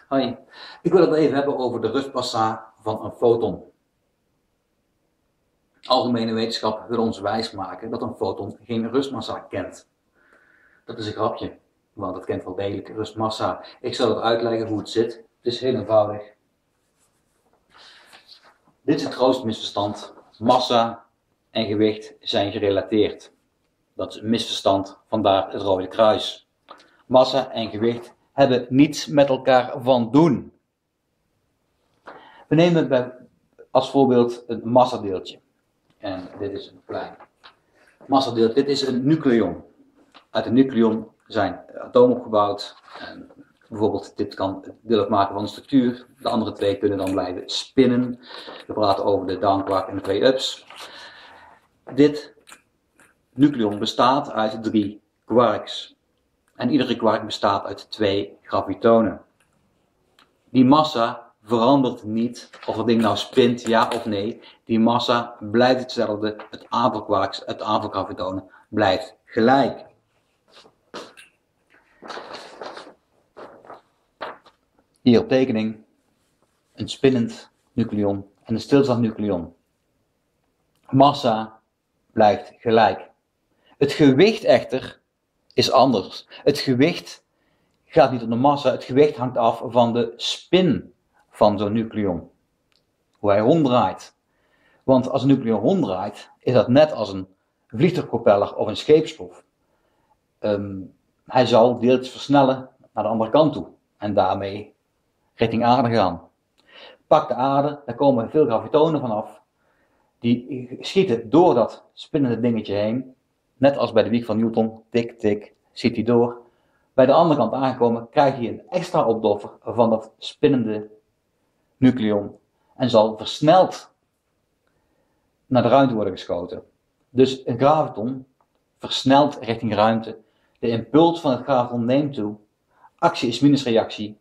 Hoi, ik wil het even hebben over de rustmassa van een foton. Algemene wetenschap wil ons wijsmaken dat een foton geen rustmassa kent. Dat is een grapje, want het kent wel degelijk rustmassa. Ik zal het uitleggen hoe het zit. Het is heel eenvoudig. Dit is het grootste misverstand. Massa en gewicht zijn gerelateerd. Dat is een misverstand, vandaar het Rode Kruis. Massa en gewicht hebben niets met elkaar van doen. We nemen als voorbeeld een massadeeltje. En dit is een klein massadeeltje. Dit is een nucleon. Uit een nucleon zijn atomen opgebouwd. En bijvoorbeeld dit kan het deel uitmaken van een structuur. De andere twee kunnen dan blijven spinnen. We praten over de down quark en de twee ups. Dit nucleon bestaat uit 3 quarks. En iedere quark bestaat uit 2 gravitonen. Die massa verandert niet of het ding nou spint, ja of nee. Die massa blijft hetzelfde. Het aantal quarks, het aantal gravitonen blijft gelijk. Hier op tekening een spinnend nucleon en een stilstaand nucleon. Massa blijft gelijk. Het gewicht echter is anders. Het gewicht gaat niet om de massa, het gewicht hangt af van de spin van zo'n nucleon. Hoe hij ronddraait. Want als een nucleon ronddraait, is dat net als een vliegtuigpropeller of een scheepsschroef. Hij zal deeltjes versnellen naar de andere kant toe. En daarmee richting aarde gaan. Pak de aarde, daar komen veel gravitonen vanaf. Die schieten door dat spinnende dingetje heen. Net als bij de wieg van Newton, tik, tik, schiet hij door. Bij de andere kant aangekomen krijg je een extra opdoffer van dat spinnende nucleon. En zal versneld naar de ruimte worden geschoten. Dus een graviton versnelt richting ruimte. De impuls van het graviton neemt toe. Actie is minus reactie.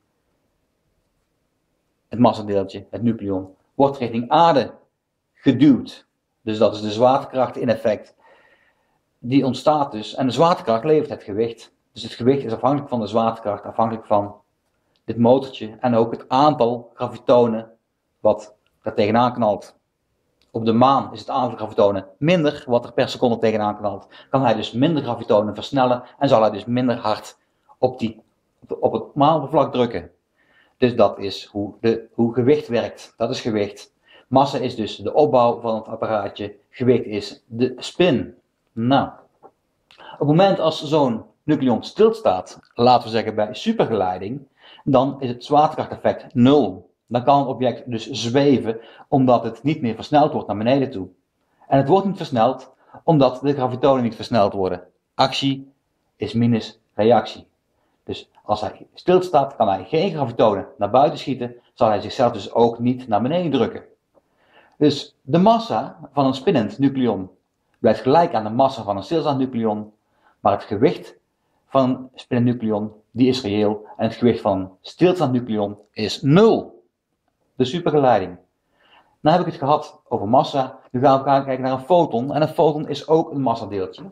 Het massadeeltje, het nucleon, wordt richting aarde geduwd. Dus dat is de zwaartekracht in effect. Die ontstaat dus. En de zwaartekracht levert het gewicht. Dus het gewicht is afhankelijk van de zwaartekracht, afhankelijk van dit motortje. En ook het aantal gravitonen wat er tegenaan knalt. Op de maan is het aantal gravitonen minder wat er per seconde tegenaan knalt. Kan hij dus minder gravitonen versnellen en zal hij dus minder hard op het maanoppervlak drukken. Dus dat is hoe gewicht werkt. Dat is gewicht. Massa is dus de opbouw van het apparaatje. Gewicht is de spin. Nou, op het moment als zo'n nucleon stilstaat, laten we zeggen bij supergeleiding, dan is het zwaartekrachteffect 0. Dan kan het object dus zweven, omdat het niet meer versneld wordt naar beneden toe. En het wordt niet versneld, omdat de gravitonen niet versneld worden. Actie is minus reactie. Dus als hij stilstaat, kan hij geen gravitonen naar buiten schieten, zal hij zichzelf dus ook niet naar beneden drukken. Dus de massa van een spinnend nucleon blijft gelijk aan de massa van een stilstaand nucleon, maar het gewicht van een spinnend nucleon, die is reëel, en het gewicht van een stilstaand nucleon is 0. De supergeleiding. Nou heb ik het gehad over massa, nu gaan we kijken naar een foton, en een foton is ook een massadeeltje.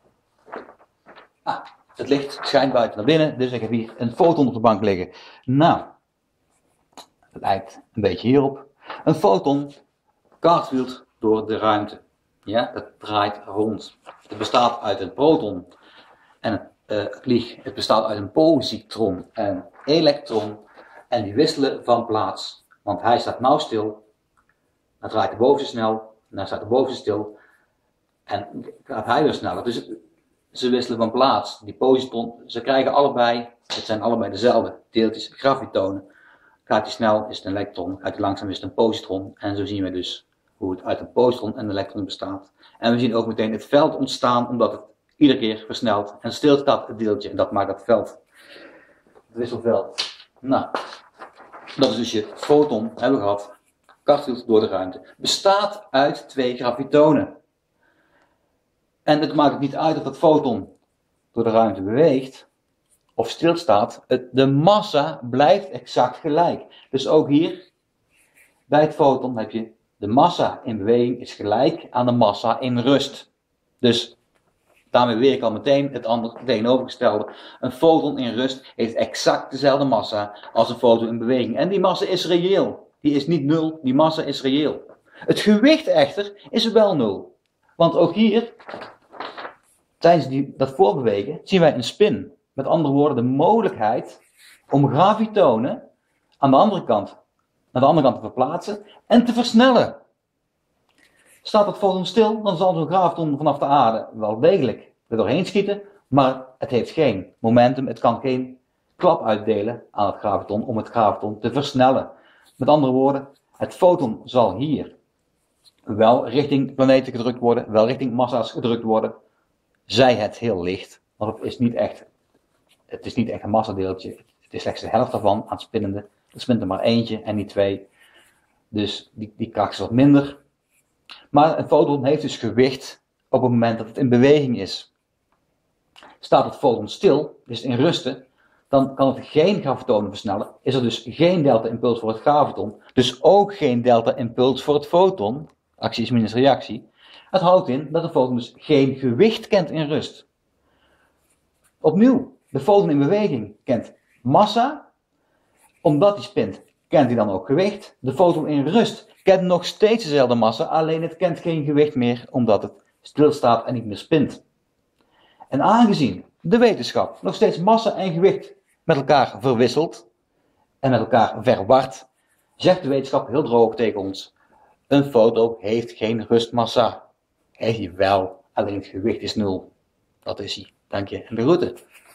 Het licht schijnt buiten naar binnen, dus ik heb hier een foton op de bank liggen. Nou, het lijkt een beetje hierop. Een foton cartwielt door de ruimte. Ja, het draait rond. Het bestaat uit een proton en het bestaat uit een positron en een elektron. En die wisselen van plaats. Want hij staat nou stil, dan draait de bovenste snel, dan staat de bovenste stil. En gaat hij weer sneller. Dus ze wisselen van plaats. Die positron, ze krijgen allebei, het zijn allebei dezelfde deeltjes, gravitonen. Gaat hij snel is het een elektron, gaat hij langzaam is het een positron. En zo zien we dus hoe het uit een positron en een elektron bestaat. En we zien ook meteen het veld ontstaan, omdat het iedere keer versnelt en stilstaat het deeltje. En dat maakt dat veld. Het wisselveld. Nou, dat is dus je foton, hebben we gehad. Cartwielt door de ruimte. Bestaat uit 2 gravitonen. En het maakt niet uit of dat foton door de ruimte beweegt of stilstaat. De massa blijft exact gelijk. Dus ook hier, bij het foton heb je de massa in beweging is gelijk aan de massa in rust. Dus Daarmee weer ik al meteen het andere tegenovergestelde. Een foton in rust heeft exact dezelfde massa als een foton in beweging. En die massa is reëel. Die is niet nul, die massa is reëel. Het gewicht echter is wel nul. Want ook hier, tijdens dat voorbewegen, zien wij een spin. Met andere woorden, de mogelijkheid om gravitonen aan de andere kant, naar de andere kant te verplaatsen en te versnellen. Staat dat foton stil, dan zal zo'n graviton vanaf de aarde wel degelijk er doorheen schieten, maar het heeft geen momentum, het kan geen klap uitdelen aan het graviton om het graviton te versnellen. Met andere woorden, het foton zal hier wel richting planeten gedrukt worden, wel richting massa's gedrukt worden, zij het heel licht, want het is niet echt een massadeeltje, het is slechts de helft daarvan aan het spinnende. Er spint er maar eentje en niet twee, dus die kracht is wat minder. Maar een foton heeft dus gewicht op het moment dat het in beweging is. Staat het foton stil, is het in rusten, dan kan het geen gravitonen versnellen. Is er dus geen delta-impuls voor het graviton, dus ook geen delta-impuls voor het foton. Actie is minus reactie. Het houdt in dat de foton dus geen gewicht kent in rust. Opnieuw, de foton in beweging kent massa. Omdat hij spint, kent hij dan ook gewicht. De foton in rust kent nog steeds dezelfde massa, alleen het kent geen gewicht meer, omdat het stilstaat en niet meer spint. En aangezien de wetenschap nog steeds massa en gewicht met elkaar verwisselt en met elkaar verwart, zegt de wetenschap heel droog tegen ons: een foton heeft geen rustmassa. Heeft hij wel, alleen het gewicht is nul. Dat is hij. Dank je en de groeten.